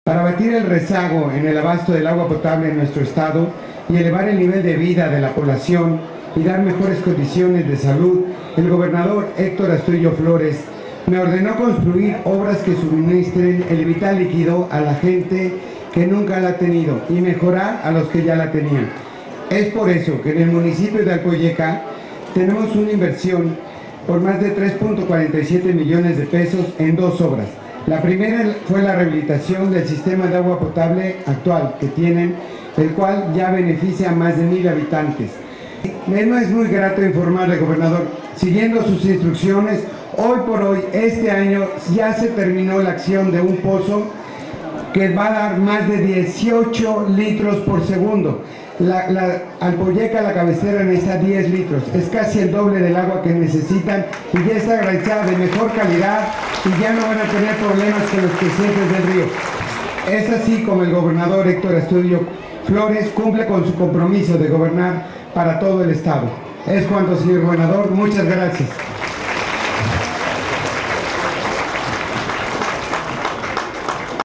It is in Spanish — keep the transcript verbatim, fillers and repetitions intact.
Para abatir el rezago en el abasto del agua potable en nuestro estado y elevar el nivel de vida de la población y dar mejores condiciones de salud, el gobernador Héctor Astudillo Flores me ordenó construir obras que suministren el vital líquido a la gente que nunca la ha tenido y mejorar a los que ya la tenían. Es por eso que en el municipio de Alcoyeca tenemos una inversión por más de tres punto cuarenta y siete millones de pesos en dos obras. La primera fue la rehabilitación del sistema de agua potable actual que tienen, el cual ya beneficia a más de mil habitantes. Me es muy grato informarle, gobernador, siguiendo sus instrucciones, hoy por hoy, este año, ya se terminó la acción de un pozo que va a dar más de dieciocho litros por segundo. La, la Alcoyeca, la cabecera, necesita diez litros, es casi el doble del agua que necesitan y ya está garantizada de mejor calidad y ya no van a tener problemas con los crecientes del río. Es así como el gobernador Héctor Astudillo Flores cumple con su compromiso de gobernar para todo el estado. Es cuanto, señor gobernador, muchas gracias.